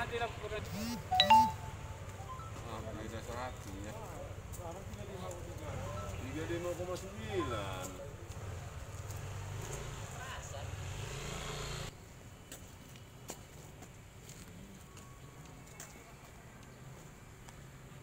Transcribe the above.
nanti lah pokoknya. Ah, beli dasar hati ya. 35,9.